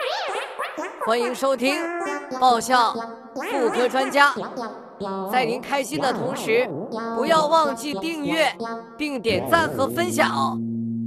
欢迎收听爆笑妇科专家，在您开心的同时，不要忘记订阅并点赞和分享。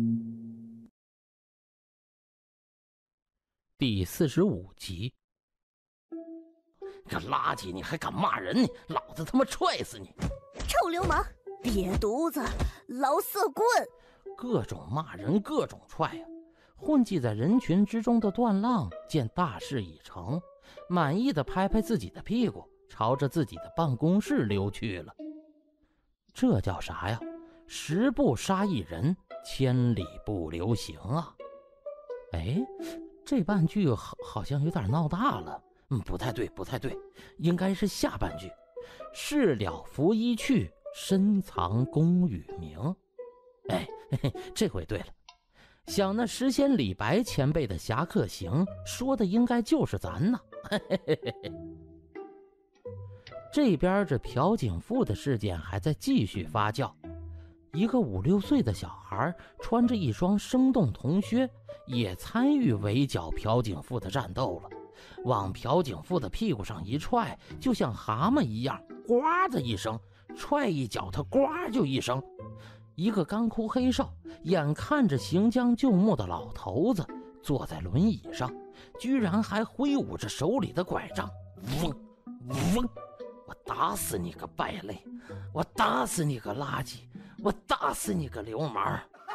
第45集。这垃圾你还敢骂人呢？老子他妈踹死你！ 臭流氓，瘪犊子，老色棍！ 各种骂人，各种踹啊！混迹在人群之中的段浪见大事已成，满意的拍拍自己的屁股，朝着自己的办公室溜去了。这叫啥呀？10步杀一人，千里不留行啊！哎，这半句好像有点闹大了。不太对，应该是下半句。事了拂衣去，深藏功与名。哎，这回对了。想那诗仙李白前辈的侠客行，说的应该就是咱呢。这边这朴槿富的事件还在继续发酵。一个5、6岁的小孩穿着一双生动童靴，也参与围剿朴槿富的战斗了。往朴槿富的屁股上一踹，就像蛤蟆一样，呱的一声，踹一脚他呱就一声。一个干枯黑瘦，眼看着行将就木的老头子坐在轮椅上，居然还挥舞着手里的拐杖，嗡嗡！我打死你个败类，我打死你个垃圾，我打死你个流氓！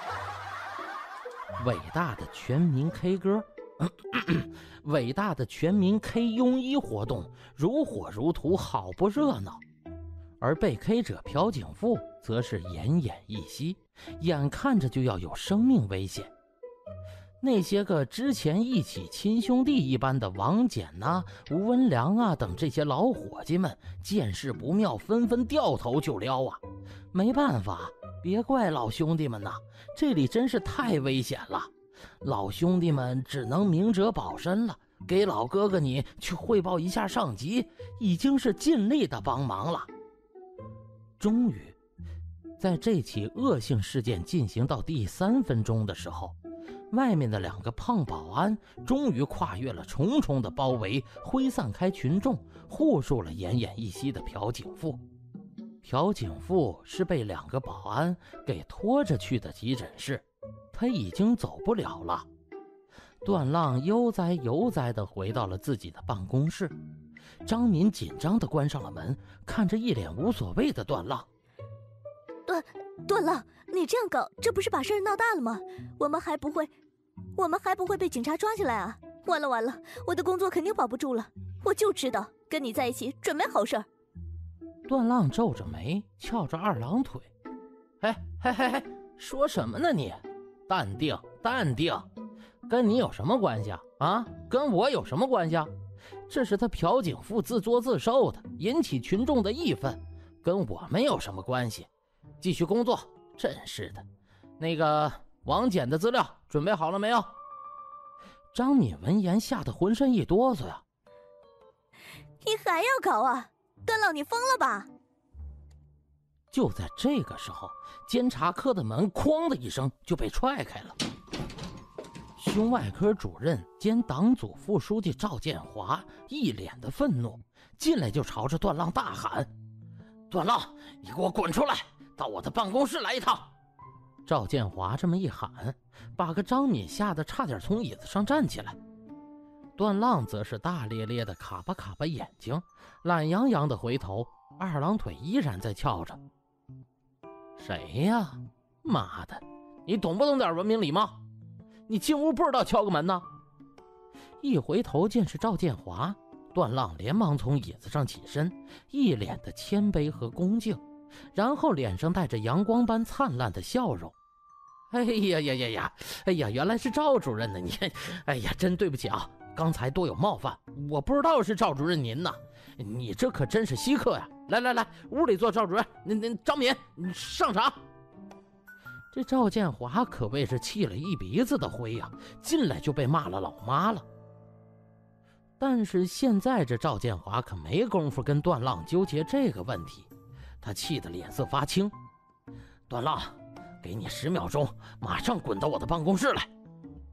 伟大的全民 K 歌，伟大的全民 K 庸医活动如火如荼，好不热闹。而被 K 者朴槿富则是奄奄一息，眼看着就要有生命危险。那些个之前一起亲兄弟一般的王翦啊、吴文良啊等这些老伙计们见势不妙，纷纷掉头就撩啊。没办法，别怪老兄弟们呐，这里真是太危险了。老兄弟们只能明哲保身了，给老哥哥你去汇报一下上级，已经是尽力的帮忙了。终于在这起恶性事件进行到第3分钟的时候，外面的2个胖保安终于跨越了重重的包围，挥散开群众，护住了奄奄一息的朴槿富。朴槿富是被2个保安给拖着去的急诊室，他已经走不了了。段浪悠哉悠哉地回到了自己的办公室。张敏紧张地关上了门，看着一脸无所谓的段浪。 段浪，你这样搞，这不是把事儿闹大了吗？我们还不会被警察抓起来啊！完了，我的工作肯定保不住了。我就知道跟你在一起准没好事儿。 段浪皱着眉，翘着2郎腿。嘿，说什么呢你？淡定，跟你有什么关系啊？跟我有什么关系啊？这是他朴槿富自作自受的，引起群众的义愤，跟我没有什么关系。继续工作，真是的。那个王翦的资料准备好了没有？张敏闻言吓得浑身一哆嗦呀。 你还要搞啊？段浪，你疯了吧？ 就在这个时候，监察科的门哐的一声就被踹开了。胸外科主任兼党组副书记赵建华一脸的愤怒，进来就朝着段浪大喊：段浪，你给我滚出来，到我的办公室来一趟！赵建华这么一喊，把个张敏吓得差点从椅子上站起来。段浪则是大咧咧的卡巴眼睛，懒洋洋的回头，2郎腿依然在翘着。谁呀？妈的，你懂不懂点文明礼貌？你进屋不知道敲个门呢？一回头见是赵建华，段浪连忙从椅子上起身，一脸的谦卑和恭敬，然后脸上带着阳光般灿烂的笑容。哎呀，原来是赵主任呢！你，哎呀，真对不起啊，刚才多有冒犯，我不知道是赵主任您呢。你这可真是稀客呀！来，屋里坐，赵主任。张敏，你上场。这赵建华可谓是气了一鼻子的灰呀，进来就被骂了老妈了。但是现在这赵建华可没工夫跟段浪纠结这个问题，他气得脸色发青。段浪，给你10秒钟，马上滚到我的办公室来。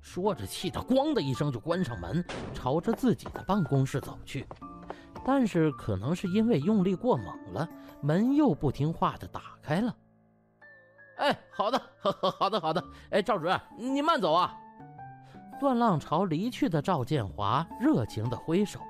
说着气得咣的一声就关上门，朝着自己的办公室走去。但是可能是因为用力过猛了，门又不听话的打开了。哎，好的，好的。哎，赵主任，你慢走啊！段浪朝离去的赵建华热情地挥手。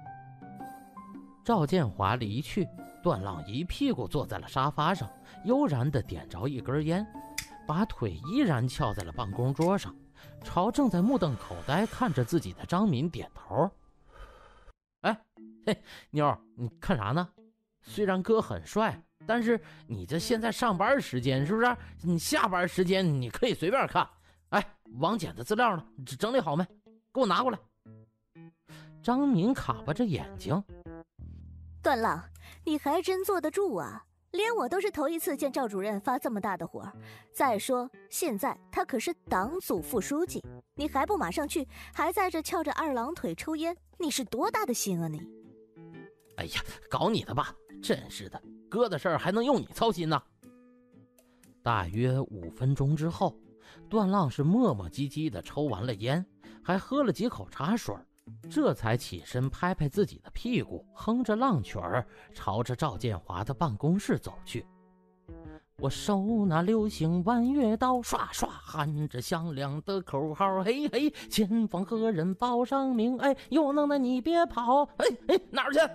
赵建华离去，段浪一屁股坐在了沙发上，悠然地点着一根烟，把腿依然翘在了办公桌上，朝正在目瞪口呆看着自己的张敏点头。哎，嘿，妞儿，你看啥呢？虽然哥很帅，但是你这现在上班时间是不是？你下班时间你可以随便看。哎，王检的资料呢？整理好没？给我拿过来。张敏卡巴着眼睛。 段浪，你还真坐得住啊！连我都是头一次见赵主任发这么大的火。再说，现在他可是党组副书记，你还不马上去，还在这翘着二郎腿抽烟，你是多大的心啊你？ 哎呀，搞你的吧！真是的，哥的事儿还能用你操心呢。大约5分钟之后，段浪是磨磨唧唧地抽完了烟，还喝了几口茶水，这才起身拍拍自己的屁股，哼着浪曲儿，朝着赵建华的办公室走去。我手拿流星弯月刀，刷刷喊着响亮的口号，嘿嘿，前方何人报上名？哎，有能耐你别跑！哎，哪儿去？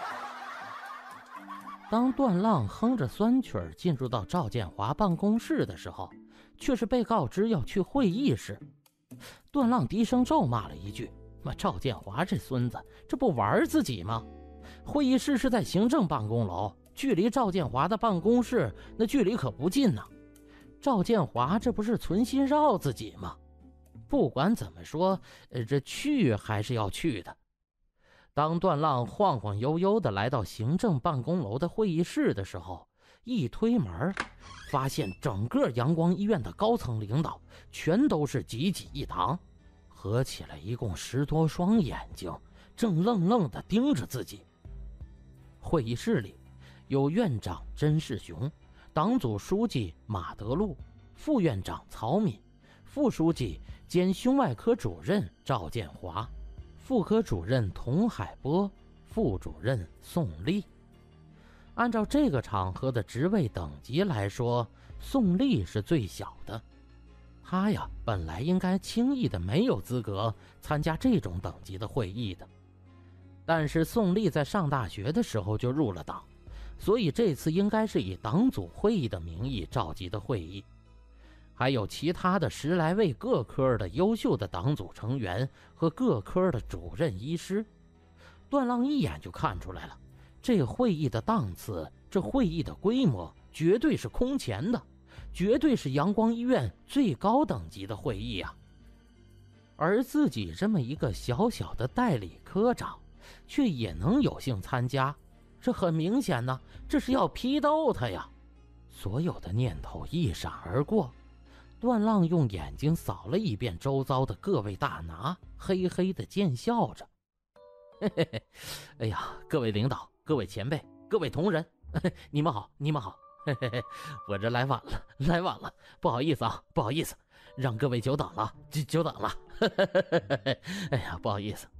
当段浪哼着酸曲儿进入到赵建华办公室的时候，却是被告知要去会议室。段浪低声咒骂了一句：赵建华这孙子，这不玩自己吗？会议室是在行政办公楼，距离赵建华的办公室那距离可不近呢。赵建华这不是存心绕自己吗？不管怎么说，这去还是要去的。当段浪晃晃悠悠地来到行政办公楼的会议室的时候，一推门，发现整个阳光医院的高层领导全都是挤挤一堂，合起来一共10多双眼睛，正愣愣地盯着自己。会议室里有院长甄世雄，党组书记马德禄，副院长曹敏，副书记兼胸外科主任赵建华，副科主任童海波，副主任宋丽。按照这个场合的职位等级来说，宋丽是最小的。他呀，本来应该轻易的没有资格参加这种等级的会议的。但是宋丽在上大学的时候就入了党，所以这次应该是以党组会议的名义召集的会议。还有其他的10来位各科的优秀的党组成员和各科的主任医师。段浪一眼就看出来了，这会议的档次，这会议的规模绝对是空前的，绝对是阳光医院最高等级的会议啊。而自己这么一个小小的代理科长，却也能有幸参加，这很明显呢，这是要批斗他呀。所有的念头一闪而过，段浪用眼睛扫了一遍周遭的各位大拿，嘿嘿地贱笑着。嘿嘿嘿，哎呀，各位领导，各位前辈，各位同仁，你们好，你们好。嘿嘿嘿，我这来晚了，不好意思啊，不好意思，让各位久等了，久等了。哎呀，不好意思。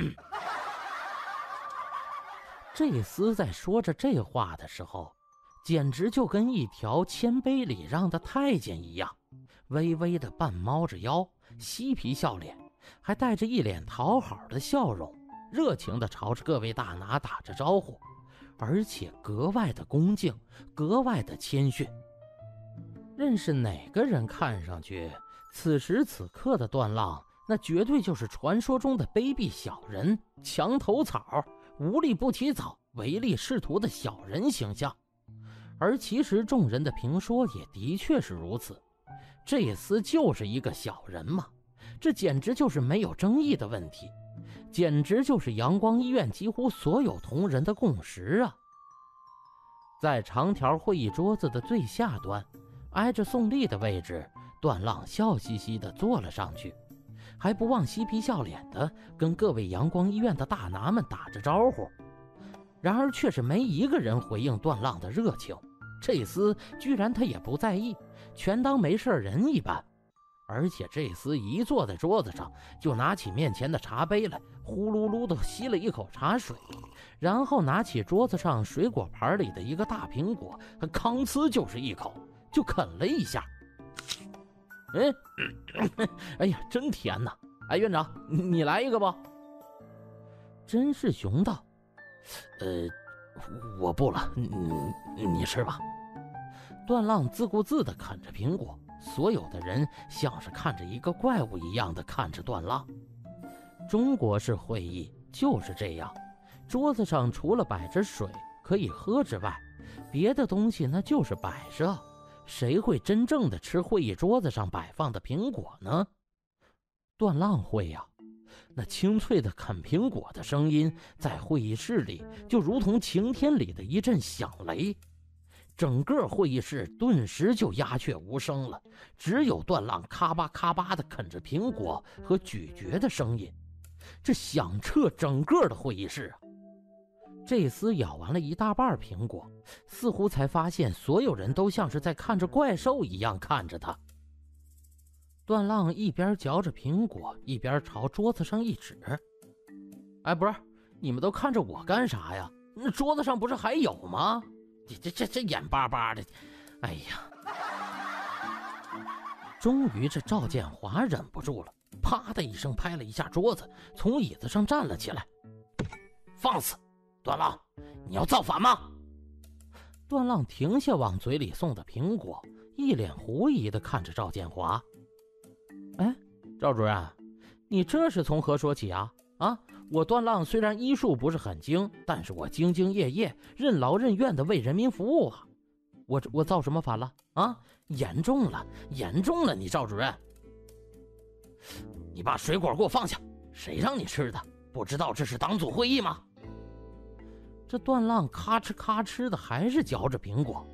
这厮在说着这话的时候，简直就跟一条谦卑礼让的太监一样，微微的半猫着腰，嬉皮笑脸，还带着一脸讨好的笑容，热情地朝着各位大拿打着招呼，而且格外的恭敬，格外的谦逊。认识哪个人看上去，此时此刻的段浪，那绝对就是传说中的卑鄙小人，墙头草，无利不起早，唯利是图的小人形象。而其实众人的评说也的确是如此，这厮就是一个小人嘛，这简直就是没有争议的问题，简直就是阳光医院几乎所有同仁的共识啊。在长条会议桌子的最下端，挨着宋丽的位置，段浪笑嘻嘻地坐了上去，还不忘嬉皮笑脸地跟各位阳光医院的大拿们打着招呼。然而却是没一个人回应段浪的热情，这厮居然他也不在意，全当没事人一般。 而且这厮一坐在桌子上，就拿起面前的茶杯来，呼噜噜地吸了一口茶水，然后拿起桌子上水果盘里的一个大苹果，吭呲就是一口，就啃了一下。哎呀，真甜呐！哎，院长，你来一个吧。甄世雄道：“我不了，你吃吧。”段浪自顾自地啃着苹果，所有的人像是看着一个怪物一样的看着段浪。中国式会议就是这样，桌子上除了摆着水可以喝之外，别的东西那就是摆设。谁会真正的吃会议桌子上摆放的苹果呢？段浪会呀，那清脆的啃苹果的声音在会议室里就如同晴天里的一阵响雷，整个会议室顿时就鸦雀无声了，只有段浪咔吧咔吧的啃着苹果和咀嚼的声音，这响彻整个的会议室啊！这厮咬完了一大半苹果，似乎才发现所有人都像是在看着怪兽一样看着他。段浪一边嚼着苹果，一边朝桌子上一指：“哎，不是，你们都看着我干啥呀？那桌子上不是还有吗？这眼巴巴的，哎呀！”终于这赵建华忍不住了，啪的一声拍了一下桌子，从椅子上站了起来：“放肆！段浪，你要造反吗？”段浪停下往嘴里送的苹果，一脸狐疑地看着赵建华：“哎，赵主任，你这是从何说起啊？我段浪虽然医术不是很精，但是我兢兢业业、任劳任怨地为人民服务啊！我造什么反了啊？严重了，严重了！你赵主任，你把水果给我放下！谁让你吃的？不知道这是党组会议吗？”这段浪咔哧咔哧的还是嚼着苹果。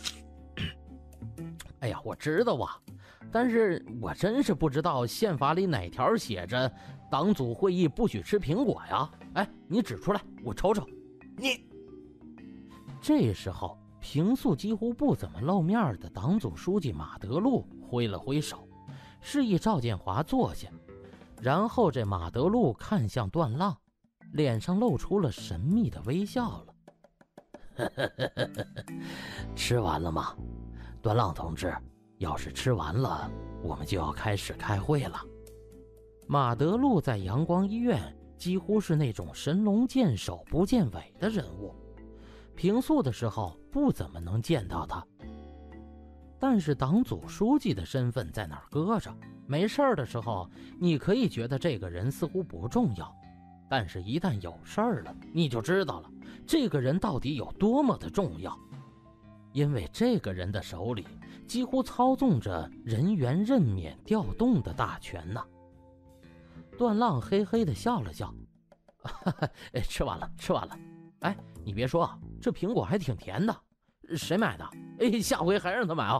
哎呀，我知道啊，但是我真是不知道宪法里哪条写着党组会议不许吃苹果呀？哎，你指出来，我瞅瞅。你。这时候，平素几乎不怎么露面的党组书记马德禄挥了挥手，示意赵建华坐下。然后这马德禄看向段浪，脸上露出了神秘的微笑了。吃完了吗？段浪同志，要是吃完了，我们就要开始开会了。马德禄在阳光医院几乎是那种神龙见首不见尾的人物，平素的时候不怎么能见到他，但是党组书记的身份在哪儿搁着，没事儿的时候你可以觉得这个人似乎不重要，但是一旦有事儿了，你就知道了这个人到底有多么的重要，因为这个人的手里几乎操纵着人员任免调动的大权呢。段浪嘿嘿地笑了笑，吃完了，吃完了。哎，你别说，这苹果还挺甜的，谁买的？哎，下回还让他买啊。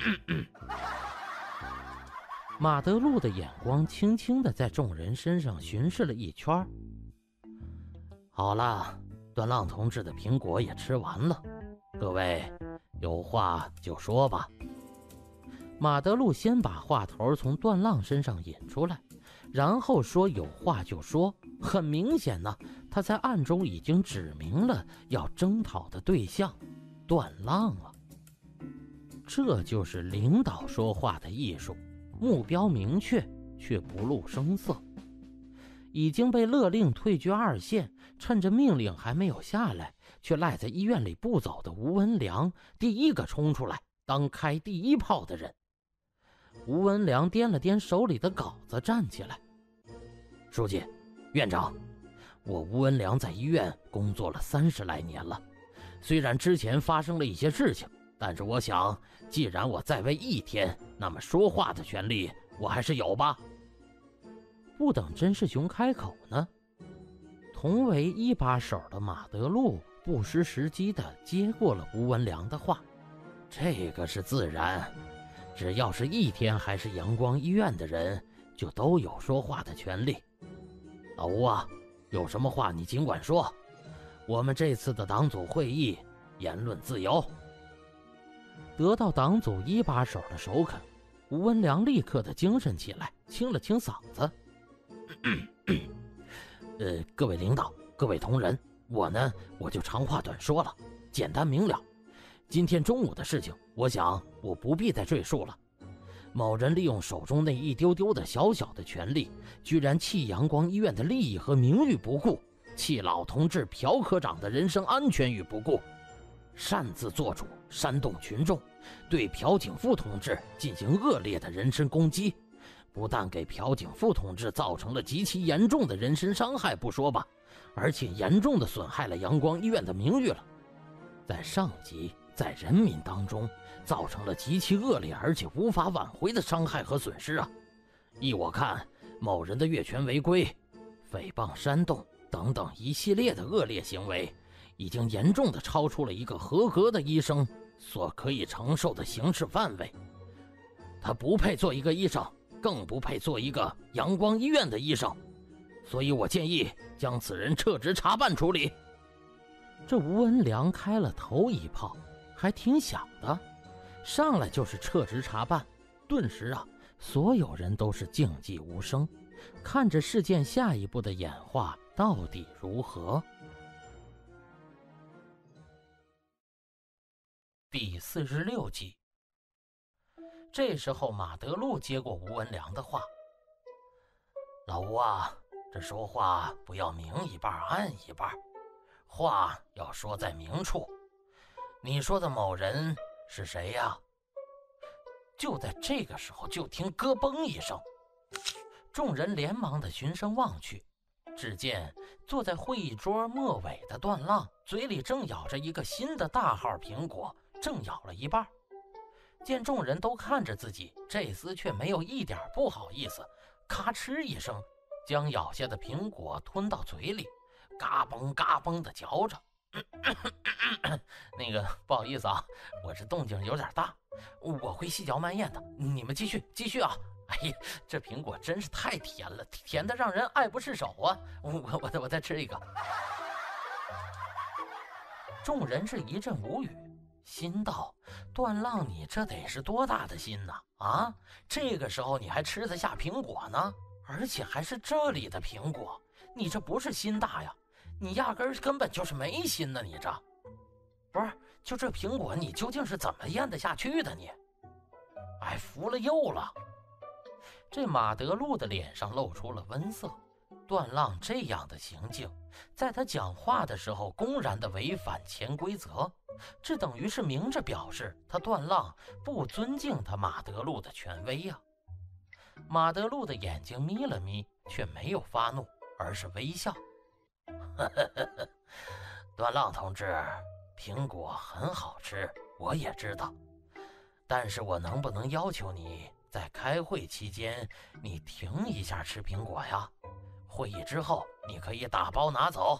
马德禄的眼光轻轻地在众人身上巡视了一圈。好了，段浪同志的苹果也吃完了，各位有话就说吧。马德禄先把话头从段浪身上引出来，然后说有话就说，很明显呢，他在暗中已经指明了要征讨的对象，段浪啊。这就是领导说话的艺术，目标明确却不露声色。已经被勒令退居二线，趁着命令还没有下来却赖在医院里不走的吴文良，第一个冲出来当开第一炮的人。吴文良掂了掂手里的稿子，站起来：书记，院长，我吴文良在医院工作了30来年了，虽然之前发生了一些事情，但是我想既然我在位1天，那么说话的权利我还是有吧。不等甄世雄开口呢，同为一把手的马德禄不失时机地接过了吴文良的话：这个是自然，只要是1天还是阳光医院的人，就都有说话的权利。老吴啊，有什么话你尽管说，我们这次的党组会议言论自由。得到党组一把手的首肯， 吴文良立刻的精神起来，清了清嗓子。各位领导，各位同仁，我就长话短说了，简单明了。今天中午的事情，我想我不必再赘述了。某人利用手中那一丢丢的小小的权力，居然弃阳光医院的利益和名誉不顾，弃老同志朴科长的人身安全于不顾，擅自做主，煽动群众，对朴景富同志进行恶劣的人身攻击，不但给朴景富同志造成了极其严重的人身伤害不说吧，而且严重的损害了阳光医院的名誉了。在上级，在人民当中，造成了极其恶劣而且无法挽回的伤害和损失啊！依我看，某人的越权违规、诽谤、煽动等等一系列的恶劣行为，已经严重的超出了一个合格的医生所可以承受的刑事范围。他不配做一个医生，更不配做一个阳光医院的医生，所以我建议将此人撤职查办处理。这吴文良开了头一炮，还挺响的，上来就是撤职查办。顿时啊，所有人都是静寂无声，看着事件下一步的演化到底如何。第46集。这时候马德禄接过吴文良的话：“老吴啊，这说话不要明一半暗一半，话要说在明处。你说的某人是谁呀？”就在这个时候，就听咯嘣一声，众人连忙的循声望去，只见坐在会议桌末尾的段浪嘴里正咬着一个新的大号苹果，正咬了一半。见众人都看着自己，这厮却没有一点不好意思，咔哧一声将咬下的苹果吞到嘴里，嘎嘣嘎嘣的嚼着。那个不好意思啊，我这动静有点大，我会细嚼慢咽的，你们继续啊。哎呀，这苹果真是太甜了，甜的让人爱不释手啊。我再吃一个。众人是一阵无语，心道：段浪你这得是多大的心呐！啊，这个时候你还吃得下苹果呢？而且还是这里的苹果，你这不是心大呀，你压根本就是没心呢！你这不是，就这苹果你究竟是怎么咽得下去的你？哎，服了又了。这马德禄的脸上露出了温色，段浪这样的行径，在他讲话的时候公然的违反潜规则，这等于是明着表示他段浪不尊敬他马德禄的权威呀。马德禄的眼睛眯了眯，却没有发怒，而是微笑。段浪同志，苹果很好吃，我也知道，但是我能不能要求你在开会期间你停一下吃苹果呀？会议之后你可以打包拿走。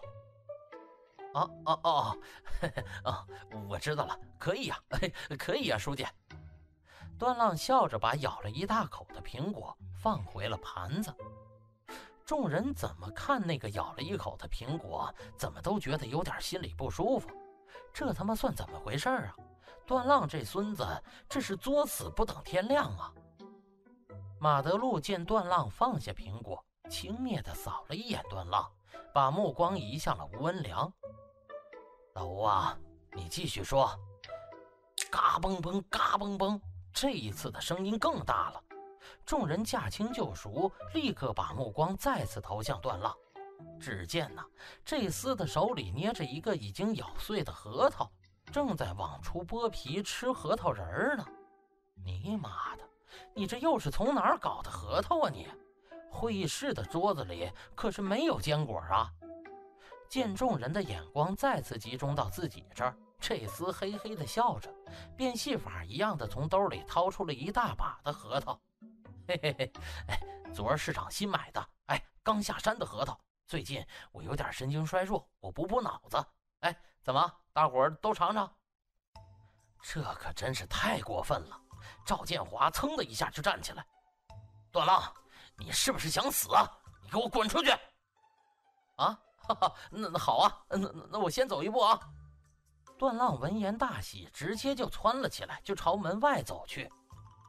我知道了，可以呀，可以呀，书记。段浪笑着把咬了一大口的苹果放回了盘子。众人怎么看那个咬了一口的苹果，怎么都觉得有点心里不舒服。这他妈算怎么回事啊？段浪这孙子，这是作死不等天亮啊！马德禄见段浪放下苹果，轻蔑地扫了一眼段浪，把目光移向了吴文良。老吴啊，你继续说。嘎嘣嘣，嘎嘣嘣，这一次的声音更大了。众人驾轻就熟，立刻把目光再次投向段浪。只见这厮的手里捏着一个已经咬碎的核桃，正在往出剥皮吃核桃仁呢。你妈的，你这又是从哪儿搞的核桃啊你？会议室的桌子里可是没有坚果啊！见众人的眼光再次集中到自己这儿，这厮嘿嘿地笑着，变戏法一样的从兜里掏出了一大把的核桃。嘿嘿嘿，哎，昨儿市场新买的，哎，刚下山的核桃。最近我有点神经衰弱，我补脑子。哎，怎么，大伙儿都尝尝？这可真是太过分了！赵建华噌的一下就站起来：“段浪，你是不是想死啊？你给我滚出去！”啊，哈哈，那好啊，那我先走一步啊。段浪闻言大喜，直接就窜了起来，就朝门外走去。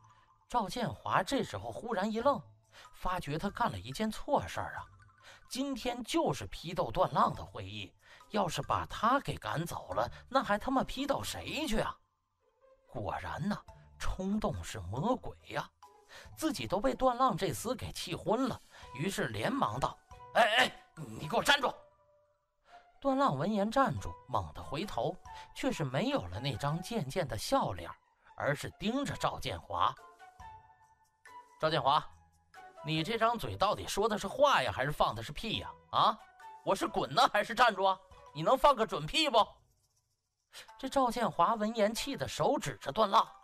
赵建华这时候忽然一愣，发觉他干了一件错事啊！今天就是批斗段浪的会议，要是把他给赶走了，那还他妈批斗谁去啊？果然呢，冲动是魔鬼呀！自己都被段浪这厮给气昏了，于是连忙道：“你给我站住！”段浪闻言站住，猛地回头，却是没有了那张贱贱的笑脸，而是盯着赵建华。赵建华，你这张嘴到底说的是话呀，还是放的是屁呀？啊，我是滚呢还是站住啊？你能放个准屁不？这赵建华闻言气得手指着段浪：“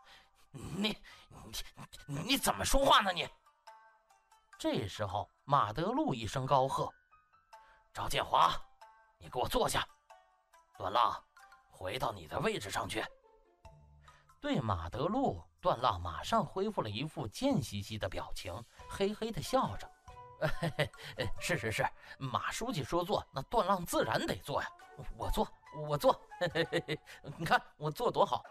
你怎么说话呢你？”这时候马德禄一声高喝：“赵建华，你给我坐下！段浪，回到你的位置上去。”对马德禄，段浪马上恢复了一副贱兮兮的表情，嘿嘿地笑着：“是，马书记说坐，那段浪自然得坐呀。我坐，你看我坐多好。”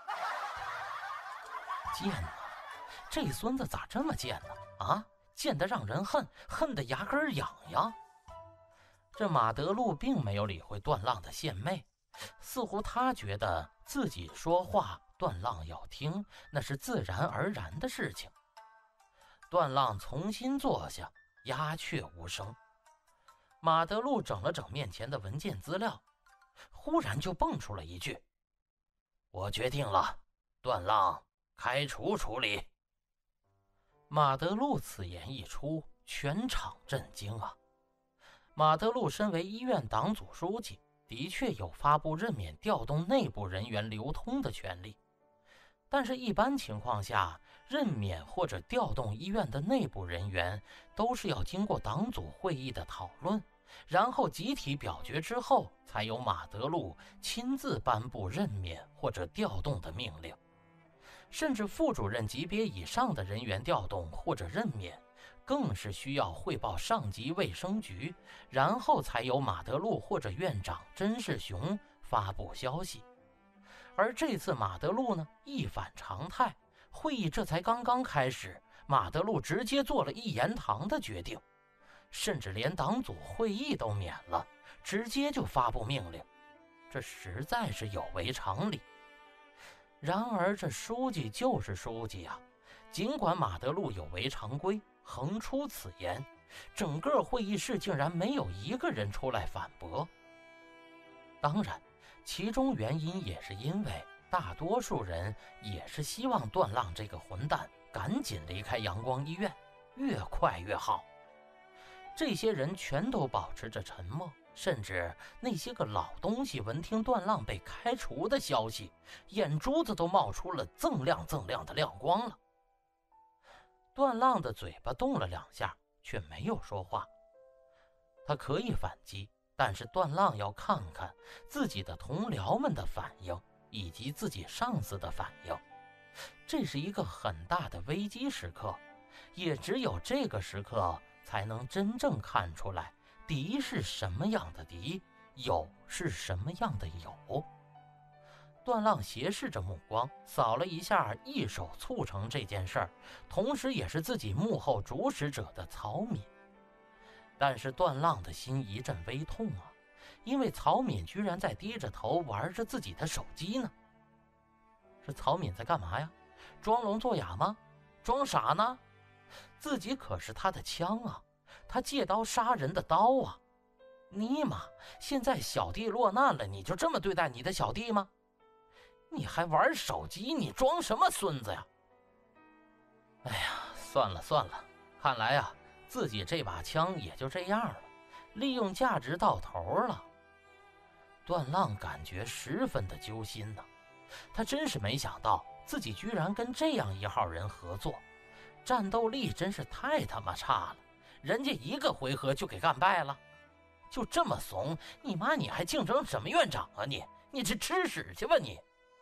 贱呐，这孙子咋这么贱呢？啊，贱得让人恨，恨得牙根痒痒。这马德禄并没有理会段浪的献媚，似乎他觉得自己说话段浪要听，那是自然而然的事情。段浪重新坐下，鸦雀无声。马德禄整了整面前的文件资料，忽然就蹦出了一句：“我决定了，段浪开除处理。”马德禄此言一出，全场震惊啊！马德禄身为医院党组书记，的确有发布任免调动内部人员流通的权利，但是一般情况下，任免或者调动医院的内部人员都是要经过党组会议的讨论，然后集体表决之后，才由马德禄亲自颁布任免或者调动的命令。甚至副主任级别以上的人员调动或者任免，更是需要汇报上级卫生局，然后才由马德禄或者院长甄世雄发布消息。而这次马德禄呢，一反常态，会议这才刚刚开始，马德禄直接做了一言堂的决定，甚至连党组会议都免了，直接就发布命令，这实在是有违常理。然而这书记就是书记啊，尽管马德禄有违常规，横出此言，整个会议室竟然没有一个人出来反驳。当然，其中原因也是因为大多数人也是希望段浪这个混蛋赶紧离开阳光医院，越快越好。这些人全都保持着沉默，甚至那些个老东西闻听段浪被开除的消息，眼珠子都冒出了锃亮的亮光了。段浪的嘴巴动了两下，却没有说话。他可以反击，但是段浪要看看自己的同僚们的反应，以及自己上司的反应。这是一个很大的危机时刻，也只有这个时刻才能真正看出来敌是什么样的敌，友是什么样的友。段浪斜视着目光，扫了一下一手促成这件事儿，同时也是自己幕后主使者的曹敏。但是段浪的心一阵微痛啊，因为曹敏居然在低着头玩着自己的手机呢。这曹敏在干嘛呀？装聋作哑吗？装傻呢？自己可是他的枪啊，他借刀杀人的刀啊！尼玛，现在小弟落难了，你就这么对待你的小弟吗？你还玩手机，你装什么孙子呀？哎呀，算了，看来啊，自己这把枪也就这样了，利用价值到头了。段浪感觉十分的揪心呢，他真是没想到自己居然跟这样一号人合作，战斗力真是太他妈差了，人家一个回合就给干败了。就这么怂，你妈你还竞争什么院长啊你这吃屎去吧你！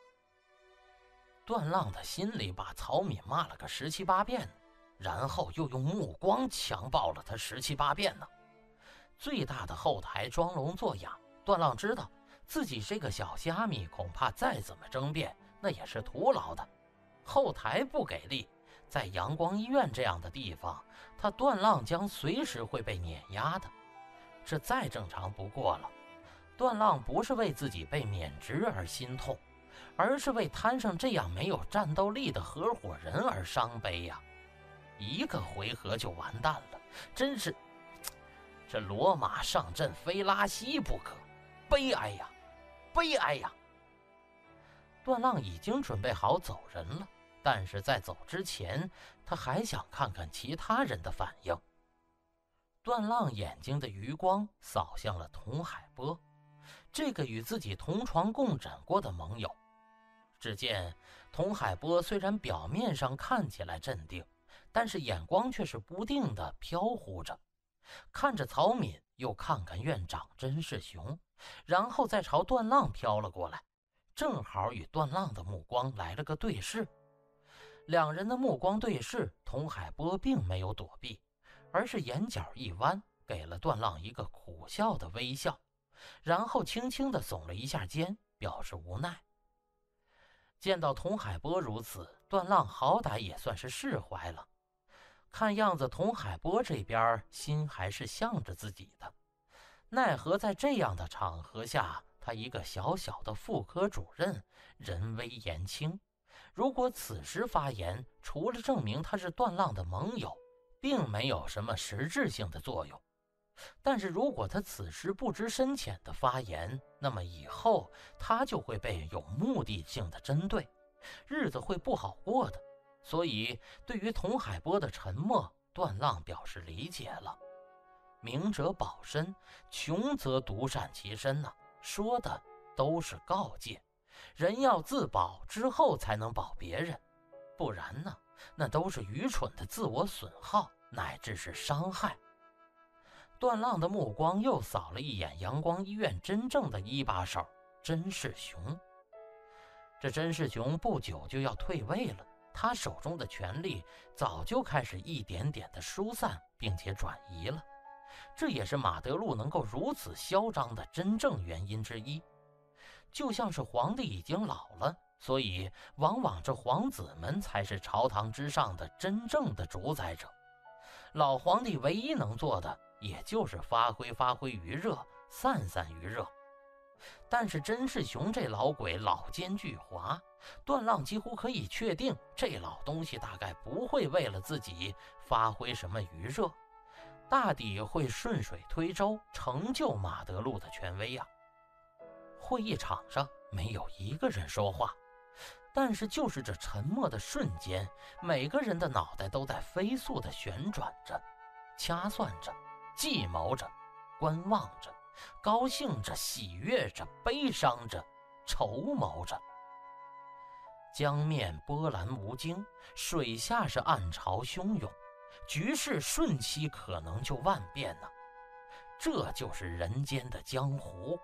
段浪的心里把曹敏骂了个十七八遍，然后又用目光强暴了他十七八遍呢。最大的后台装聋作哑，段浪知道自己这个小虾米恐怕再怎么争辩那也是徒劳的，后台不给力， 在阳光医院这样的地方，他段浪将随时会被碾压的，这再正常不过了。段浪不是为自己被免职而心痛，而是为摊上这样没有战斗力的合伙人而伤悲呀。一个回合就完蛋了，真是这骡马上阵非拉稀不可，悲哀呀，悲哀呀！段浪已经准备好走人了，但是在走之前，他还想看看其他人的反应。段浪眼睛的余光扫向了童海波，这个与自己同床共枕过的盟友。只见童海波虽然表面上看起来镇定，但是眼光却是不定地飘忽着，看着曹敏，又看看院长甄世雄，然后再朝段浪飘了过来，正好与段浪的目光来了个对视。两人的目光对视，童海波并没有躲避，而是眼角一弯，给了段浪一个苦笑的微笑，然后轻轻地耸了一下肩，表示无奈。见到童海波如此，段浪好歹也算是释怀了。看样子童海波这边心还是向着自己的，奈何在这样的场合下，他一个小小的妇科主任，人微言轻，如果此时发言，除了证明他是段浪的盟友，并没有什么实质性的作用。但是如果他此时不知深浅的发言，那么以后他就会被有目的性的针对，日子会不好过的。所以对于童海波的沉默，段浪表示理解了。明哲保身，穷则独善其身呐，说的都是告诫，人要自保之后才能保别人，不然呢，那都是愚蠢的自我损耗，乃至是伤害。段浪的目光又扫了一眼阳光医院真正的一把手甄世雄。这甄世雄不久就要退位了，他手中的权力早就开始一点点的疏散并且转移了，这也是马德禄能够如此嚣张的真正原因之一。就像是皇帝已经老了，所以往往这皇子们才是朝堂之上的真正的主宰者。老皇帝唯一能做的也就是发挥余热，散散余热。但是甄世雄这老鬼老奸巨猾，段浪几乎可以确定，这老东西大概不会为了自己发挥什么余热，大抵会顺水推舟，成就马德禄的权威啊。会议场上没有一个人说话，但是就是这沉默的瞬间，每个人的脑袋都在飞速地旋转着，掐算着，计谋着，观望着，高兴着，喜悦着，悲伤着，筹谋着。江面波澜无惊，水下是暗潮汹涌，局势瞬息可能就万变呢。这就是人间的江湖。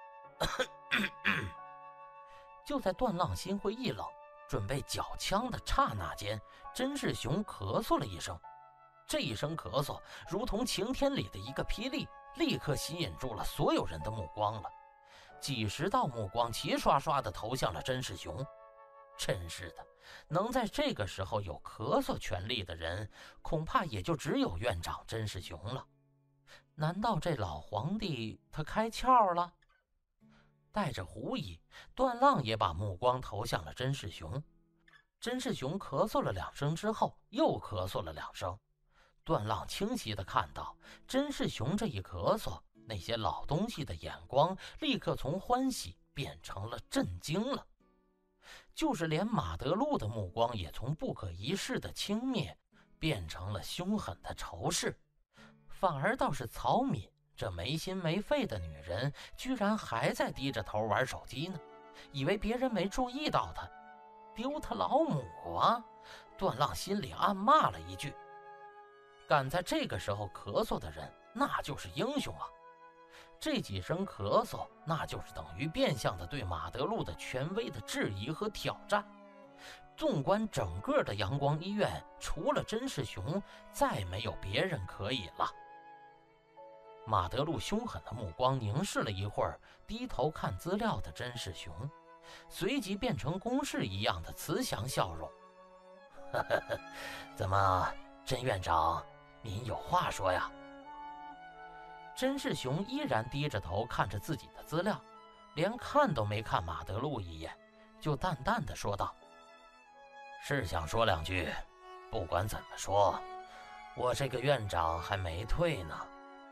就在段浪心灰意冷，准备缴枪的刹那间，甄世雄咳嗽了一声。这一声咳嗽如同晴天里的一个霹雳，立刻吸引住了所有人的目光了。几十道目光齐刷刷地投向了甄世雄。真是的，能在这个时候有咳嗽权利的人，恐怕也就只有院长甄世雄了。难道这老皇帝他开窍了？带着狐疑，段浪也把目光投向了甄世雄。甄世雄咳嗽了2声之后，又咳嗽了2声。段浪清晰地看到，甄世雄这一咳嗽，那些老东西的眼光立刻从欢喜变成了震惊了。就是连马德禄的目光也从不可一世的轻蔑变成了凶狠的仇视，反而倒是曹敏这没心没肺的女人，居然还在低着头玩手机呢，以为别人没注意到她，丢他老母啊！段浪心里暗骂了一句。敢在这个时候咳嗽的人，那就是英雄啊！这几声咳嗽，那就是等于变相的对马德禄的权威的质疑和挑战。纵观整个的阳光医院，除了甄世雄，再没有别人可以了。马德禄凶狠的目光凝视了一会儿低头看资料的甄世雄，随即变成公式一样的慈祥笑容。 怎么，甄院长，您有话说呀？甄士雄依然低着头看着自己的资料，连看都没看马德禄一眼，就淡淡的说道：“是想说两句，不管怎么说，我这个院长还没退呢。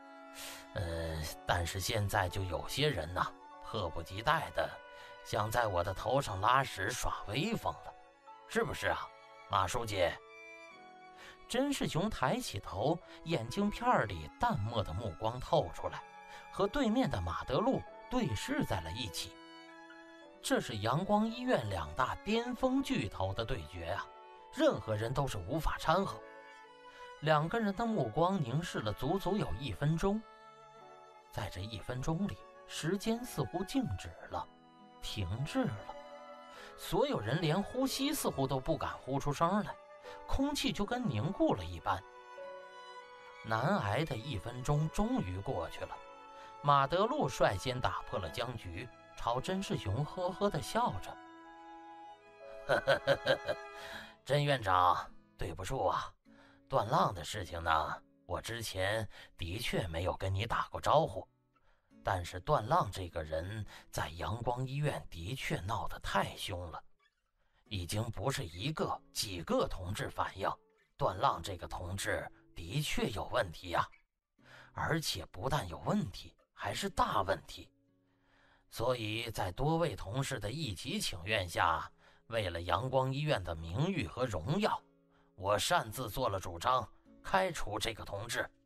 但是现在就有些人呐，迫不及待的想在我的头上拉屎耍威风了，是不是啊，马书记？”甄士雄抬起头，眼镜片里淡漠的目光透出来，和对面的马德禄对视在了一起。这是阳光医院两大巅峰巨头的对决啊，任何人都是无法掺和。两个人的目光凝视了足足有1分钟，在这1分钟里，时间似乎静止了，停滞了，所有人连呼吸似乎都不敢呼出声来，空气就跟凝固了一般。难挨的1分钟终于过去了，马德禄率先打破了僵局，朝甄士雄呵呵地笑着：“甄院长，对不住啊，段浪的事情呢，我之前的确没有跟你打过招呼，但是段浪这个人在阳光医院的确闹得太凶了，已经不是一个几个同志反映，段浪这个同志的确有问题呀，而且不但有问题，还是大问题。所以在多位同事的一起请愿下，为了阳光医院的名誉和荣耀，我擅自做了主张，开除这个同志。”